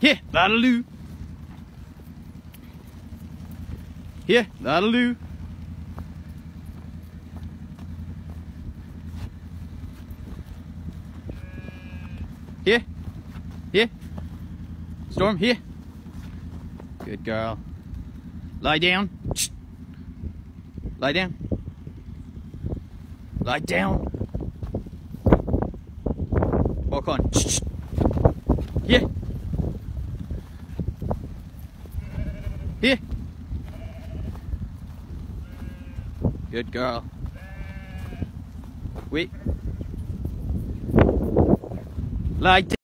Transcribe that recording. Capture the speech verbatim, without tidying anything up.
Here, that'll do. Here, that'll do. Here. Here. Storm, here. Good girl. Lie down. Lie down. Lie down. Walk on. Here. Here. Good girl. Wait. Lie down.